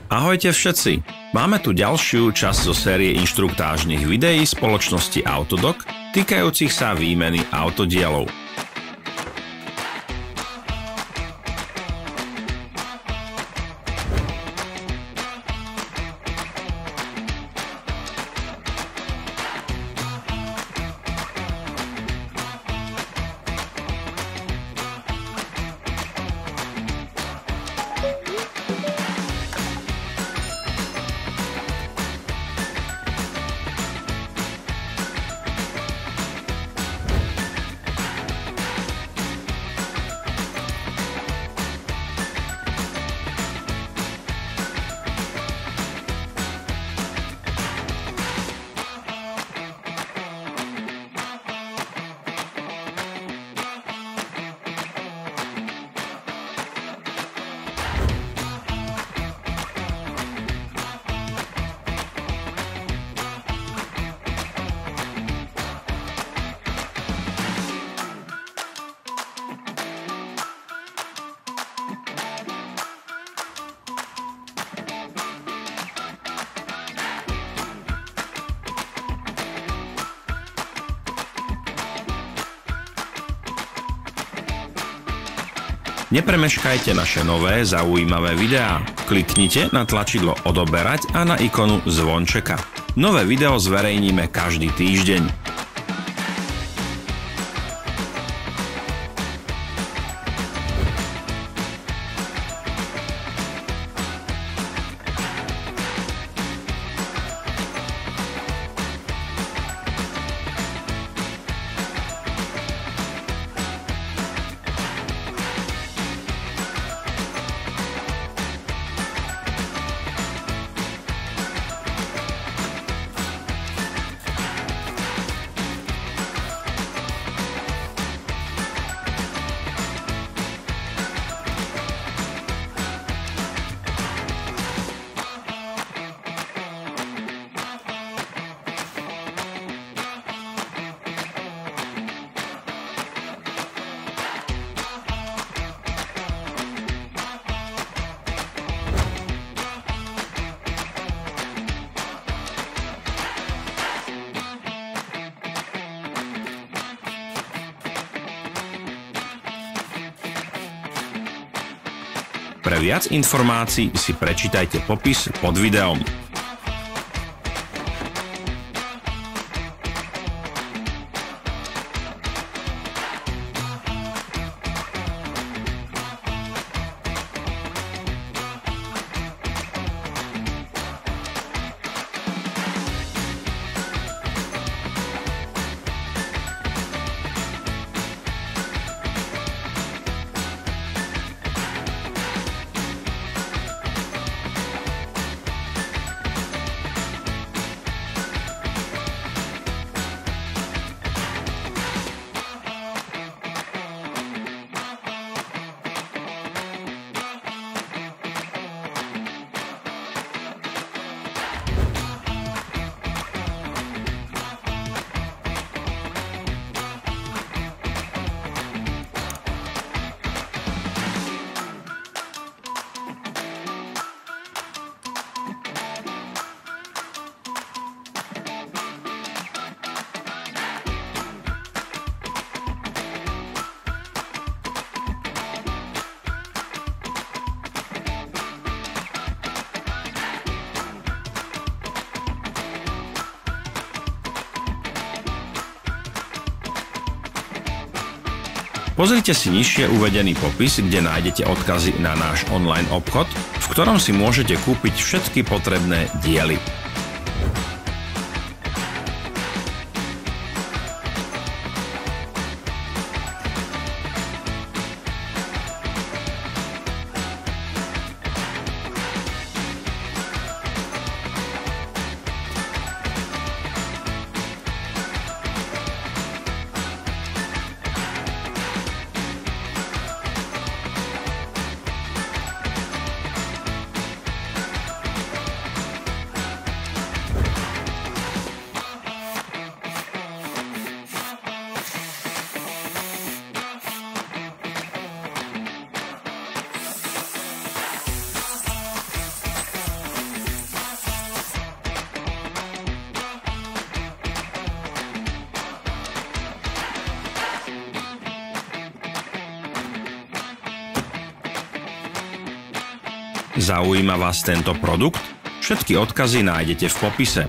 Ahojte všetci! Máme tu ďalšiu časť zo série inštruktážnych videí spoločnosti Autodoc týkajúcich sa výmeny autodielov. Nepremeškajte naše nové zaujímavé videá. Kliknite na tlačidlo odoberať a na ikonu zvončeka. Nové video zverejníme každý týždeň. Pre viac informácií si prečítajte popis pod videom. Pozrite si nižšie uvedený popis, kde nájdete odkazy na náš online obchod, v ktorom si môžete kúpiť všetky potrebné diely. Zaujíma vás tento produkt? Všetky odkazy nájdete v popise.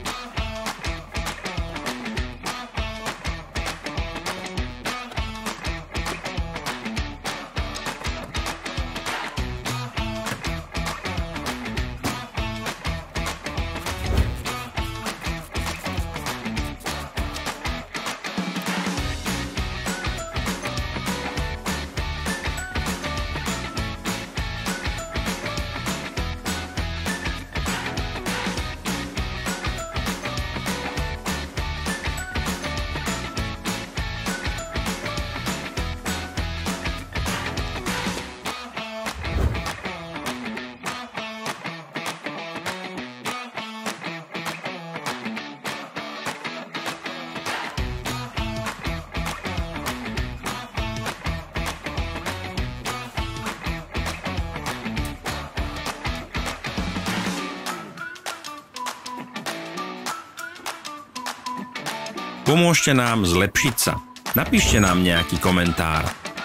Pomôžte nám zlepšiť sa. Napíšte nám nejaký komentár.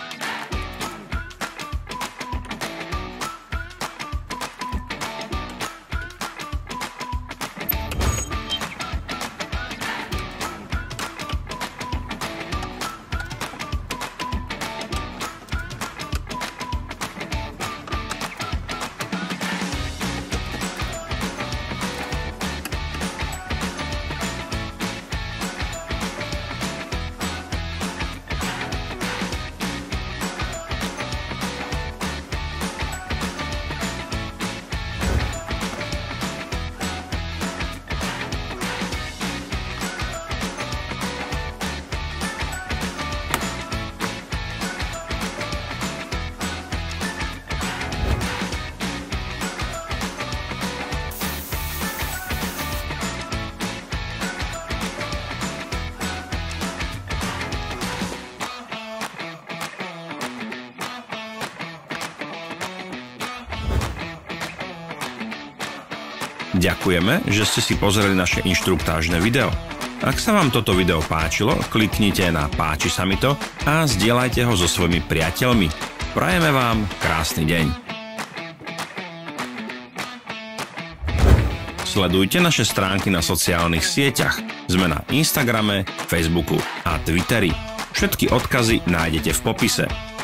Ďakujeme, že ste si pozreli naše inštruktážne video. Ak sa vám toto video páčilo, kliknite na páči sa mi to a zdieľajte ho so svojimi priateľmi. Prajeme vám krásny deň. Sledujte naše stránky na sociálnych sieťach. Sme na Instagrame, Facebooku a Twitteri. Všetky odkazy nájdete v popise.